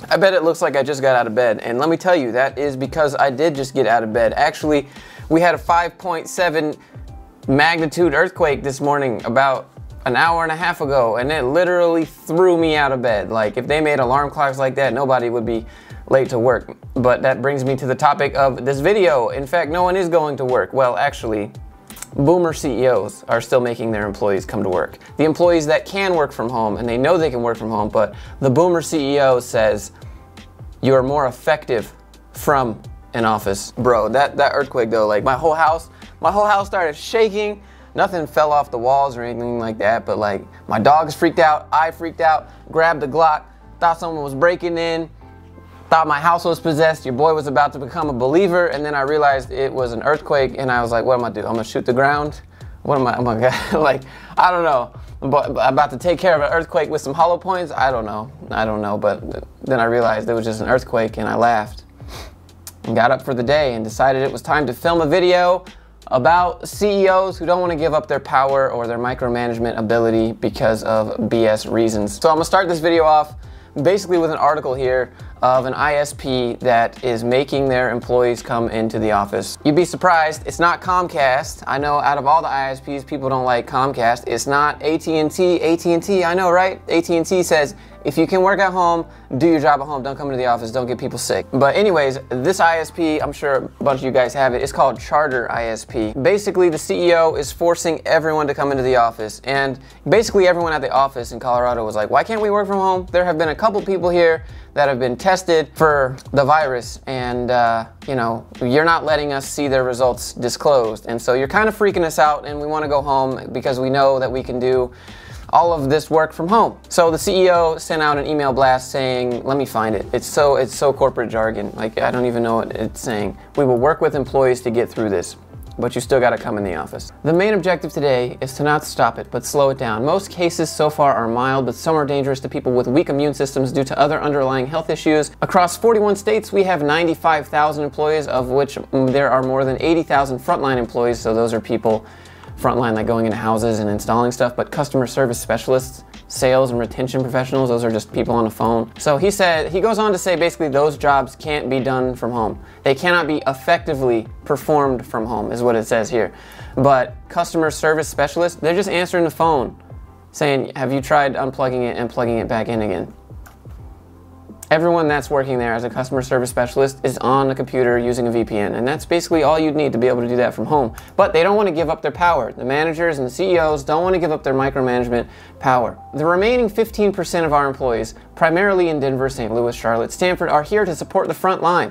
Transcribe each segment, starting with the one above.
I bet it looks like I just got out of bed, and let me tell you, that is because I did just get out of bed. Actually, we had a 5.7 magnitude earthquake this morning about an hour and a half ago, and it literally threw me out of bed. Like, if they made alarm clocks like that, nobody would be late to work. But that brings me to the topic of this video. In fact, no one is going to work. Well, actually, boomer CEOs are still making their employees come to work. The employees that can work from home, and they know they can work from home, but the boomer CEO says, you're more effective from an office. Bro, that earthquake though, like my whole house started shaking. Nothing fell off the walls or anything like that, but like my dogs freaked out, I freaked out, grabbed the Glock, thought someone was breaking in, thought my house was possessed, your boy was about to become a believer, and then I realized it was an earthquake, and I was like, what am I doing? I'm gonna shoot the ground? What am I like, I don't know. But I'm about to take care of an earthquake with some hollow points? I don't know, but then I realized it was just an earthquake, and I laughed and got up for the day and decided it was time to film a video about CEOs who don't want to give up their power or their micromanagement ability because of BS reasons. So I'm gonna start this video off basically with an article here of an ISP that is making their employees come into the office. You'd be surprised, it's not Comcast. I know out of all the ISPs, people don't like Comcast. It's not AT&T. AT&T, I know, right? AT&T says, if you can work at home, do your job at home. Don't come into the office. Don't get people sick. But anyways, this ISP, I'm sure a bunch of you guys have it. It's called Charter ISP. Basically, the CEO is forcing everyone to come into the office. And basically everyone at the office in Colorado was like, why can't we work from home? There have been a couple people here that have been tested for the virus, and you know, you're not letting us see their results disclosed. And so you're kind of freaking us out, and we want to go home because we know that we can do all of this work from home. So the CEO sent out an email blast saying, let me find it. It's so corporate jargon. Like, I don't even know what it's saying. We will work with employees to get through this, but you still gotta come in the office. The main objective today is to not stop it, but slow it down. Most cases so far are mild, but some are dangerous to people with weak immune systems due to other underlying health issues. Across 41 states, we have 95,000 employees, of which there are more than 80,000 frontline employees, so those are people frontline, like going into houses and installing stuff, but customer service specialists, sales and retention professionals, those are just people on the phone. So he goes on to say basically those jobs can't be done from home. They cannot be effectively performed from home, is what it says here. But customer service specialists, they're just answering the phone saying, have you tried unplugging it and plugging it back in again? Everyone that's working there as a customer service specialist is on a computer using a VPN, and that's basically all you'd need to be able to do that from home. But they don't want to give up their power. The managers and the CEOs don't want to give up their micromanagement power. The remaining 15% of our employees, primarily in Denver, St. Louis, Charlotte, Stanford, are here to support the front line.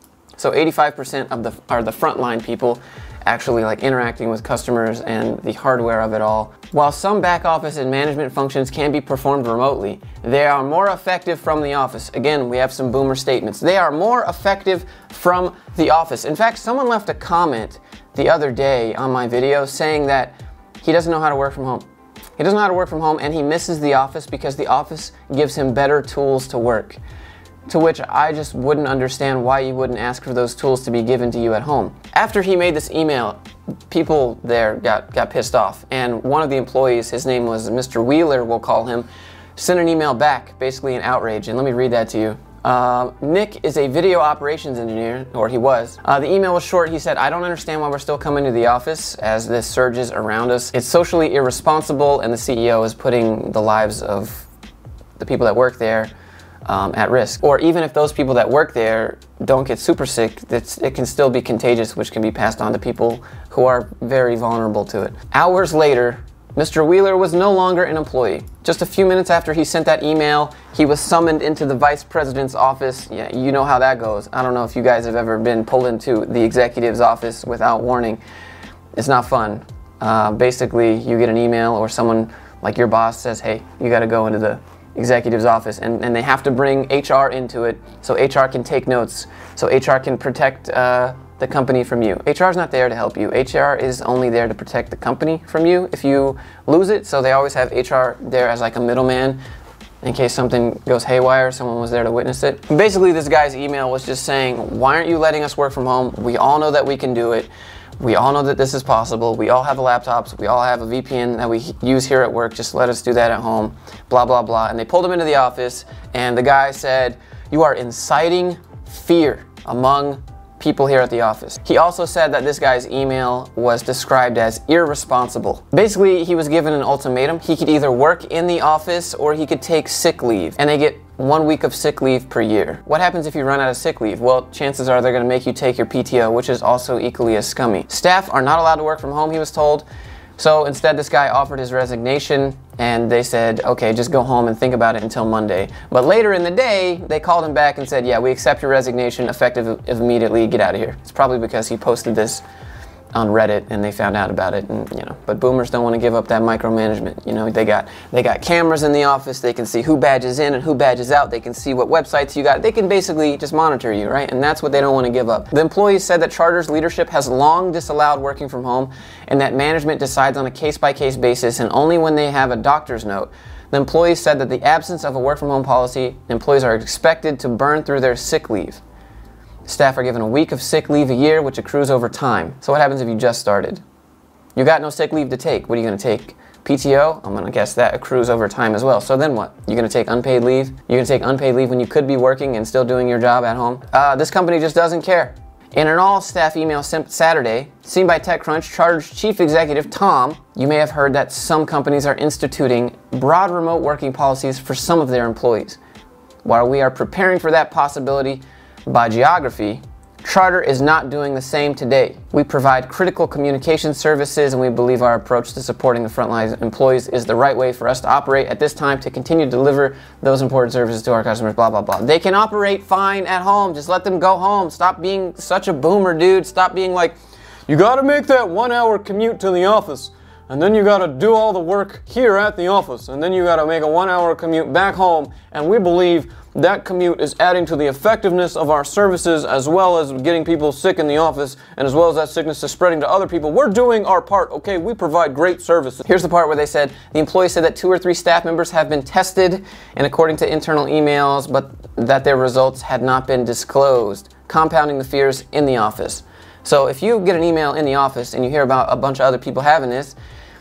So 85% are the frontline people actually like interacting with customers and the hardware of it all. While some back office and management functions can be performed remotely, they are more effective from the office. Again, we have some boomer statements. They are more effective from the office. In fact, someone left a comment the other day on my video saying that he doesn't know how to work from home. He doesn't know how to work from home, and he misses the office because the office gives him better tools to work. To which I just wouldn't understand why you wouldn't ask for those tools to be given to you at home. After he made this email, people there got pissed off, and one of the employees, his name was Mr. Wheeler, we'll call him, sent an email back, basically an outrage, and let me read that to you. Nick is a video operations engineer, or he was. The email was short. He said, I don't understand why we're still coming to the office as this surges around us. It's socially irresponsible, and the CEO is putting the lives of the people that work there at risk. Or even if those people that work there don't get super sick, it can still be contagious, which can be passed on to people who are very vulnerable to it. Hours later, Mr. Wheeler was no longer an employee. Just a few minutes after he sent that email, he was summoned into the vice president's office. Yeah, you know how that goes. I don't know if you guys have ever been pulled into the executive's office without warning. It's not fun. Basically, you get an email or someone like your boss says, hey, you gotta go into the executive's office, and they have to bring HR into it so HR can take notes, so HR can protect the company from you. HR is not there to help you. HR is only there to protect the company from you if you lose it, so they always have HR there as like a middleman in case something goes haywire, someone was there to witness it. Basically, this guy's email was just saying, why aren't you letting us work from home? We all know that we can do it. We all know that this is possible. We all have laptops. We all have a VPN that we use here at work. Just let us do that at home. Blah, blah, blah. And they pulled him into the office, and the guy said, You are inciting fear among people here at the office. He also said that this guy's email was described as irresponsible. Basically, he was given an ultimatum. He could either work in the office or he could take sick leave, and they get 1 week of sick leave per year. What happens if you run out of sick leave? Well, chances are they're gonna make you take your PTO, which is also equally as scummy. Staff are not allowed to work from home, he was told. So instead, this guy offered his resignation, and they said, okay, just go home and think about it until Monday. But later in the day, they called him back and said, yeah, we accept your resignation, effective immediately, get out of here. It's probably because he posted this on Reddit and they found out about it, and but boomers don't want to give up that micromanagement. They got cameras in the office, they can see who badges in and who badges out, they can see what websites you got, they can basically just monitor you, right? And that's what they don't want to give up. The employees said that Charter's leadership has long disallowed working from home and that management decides on a case-by-case basis and only when they have a doctor's note. The employees said that the absence of a work from home policy, employees are expected to burn through their sick leave. Staff are given a week of sick leave a year, which accrues over time. So what happens if you just started? You got no sick leave to take. What are you going to take? PTO? I'm going to guess that accrues over time as well. So then what? You're going to take unpaid leave? You're going to take unpaid leave when you could be working and still doing your job at home? This company just doesn't care. In an all-staff email sent Saturday, seen by TechCrunch, Charter's chief executive, Tom, you may have heard that some companies are instituting broad remote working policies for some of their employees. While we are preparing for that possibility, by geography, Charter is not doing the same today. We provide critical communication services and we believe our approach to supporting the frontline employees is the right way for us to operate at this time to continue to deliver those important services to our customers, blah, blah, blah. They can operate fine at home. Just let them go home. Stop being such a boomer, dude. Stop being like, you gotta make that 1 hour commute to the office, and then you gotta do all the work here at the office, and then you gotta make a 1 hour commute back home, and we believe that commute is adding to the effectiveness of our services as well as getting people sick in the office, and as well as that sickness is spreading to other people. We're doing our part, okay? We provide great services. Here's the part where they said, the employee said that 2 or 3 staff members have been tested, and according to internal emails, but that their results had not been disclosed, compounding the fears in the office. So if you get an email in the office and you hear about a bunch of other people having this,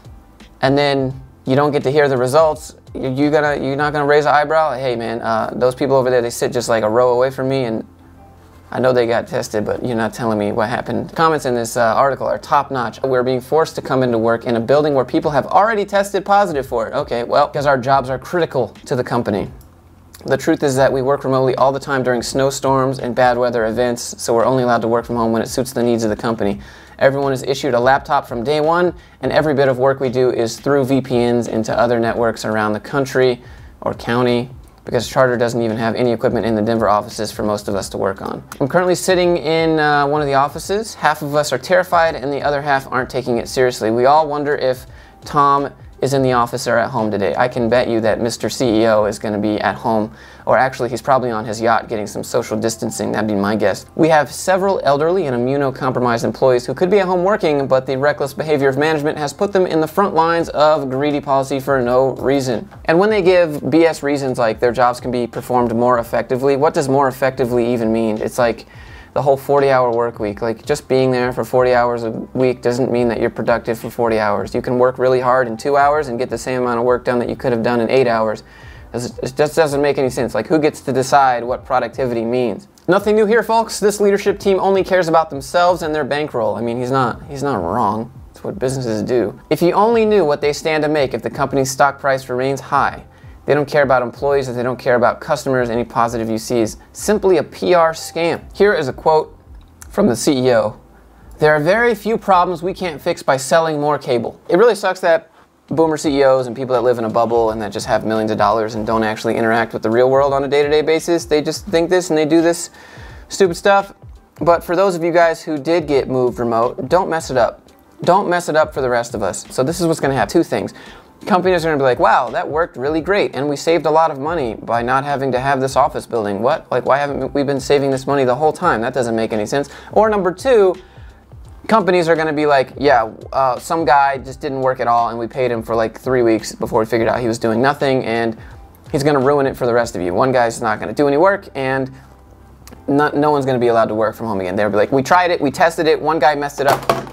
and then you don't get to hear the results, you're not gonna raise an eyebrow? Hey man, those people over there, they sit just like a row away from me, and I know they got tested, but you're not telling me what happened. Comments in this article are top notch. We're being forced to come into work in a building where people have already tested positive for it. Okay, well, because our jobs are critical to the company. The truth is that we work remotely all the time during snowstorms and bad weather events, so we're only allowed to work from home when it suits the needs of the company. Everyone is issued a laptop from day one, and every bit of work we do is through VPNs into other networks around the country or county, because Charter doesn't even have any equipment in the Denver offices for most of us to work on. I'm currently sitting in one of the offices. Half of us are terrified, and the other half aren't taking it seriously. We all wonder if Tom is in the office or at home today. I can bet you that Mr. CEO is going to be at home, or actually he's probably on his yacht getting some social distancing. That'd be my guess. We have several elderly and immunocompromised employees who could be at home working, but the reckless behavior of management has put them in the front lines of greedy policy for no reason. And when they give BS reasons like their jobs can be performed more effectively, what does more effectively even mean? It's like the whole 40-hour work week. Like, just being there for 40 hours a week doesn't mean that you're productive for 40 hours. You can work really hard in 2 hours and get the same amount of work done that you could have done in 8 hours. It just doesn't make any sense. Like, who gets to decide what productivity means? Nothing new here, folks. This leadership team only cares about themselves and their bankroll. I mean, he's not wrong. It's what businesses do. If you only knew what they stand to make if the company's stock price remains high. They don't care about employees, and they don't care about customers. Any positive you see is simply a PR scam. Here is a quote from the CEO. There are very few problems we can't fix by selling more cable. It really sucks that boomer CEOs and people that live in a bubble and that just have millions of dollars and don't actually interact with the real world on a day-to-day basis, they just think this and they do this stupid stuff. But for those of you guys who did get moved remote, don't mess it up. Don't mess it up for the rest of us. So this is what's going to happen. 2 things. Companies are going to be like, wow, that worked really great, and we saved a lot of money by not having to have this office building. What? Like, why haven't we been saving this money the whole time? That doesn't make any sense. Or number 2, companies are going to be like, yeah, some guy just didn't work at all, and we paid him for like 3 weeks before we figured out he was doing nothing, and he's going to ruin it for the rest of you. One guy's not going to do any work, and no one's going to be allowed to work from home again. They'll be like, we tried it, we tested it, one guy messed it up.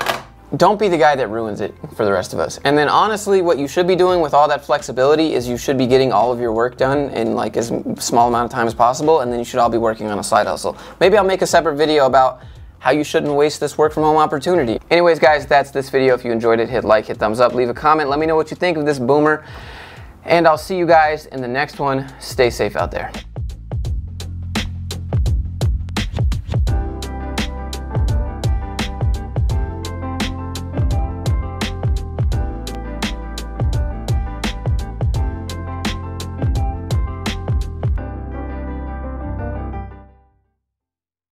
don't be the guy that ruins it for the rest of us. And then honestly, what you should be doing with all that flexibility is you should be getting all of your work done in like as small amount of time as possible, and then you should all be working on a side hustle. Maybe I'll make a separate video about how you shouldn't waste this work from home opportunity. Anyways, guys, that's this video. If you enjoyed it, hit like, hit thumbs up, leave a comment. Let me know what you think of this boomer. And I'll see you guys in the next one. Stay safe out there.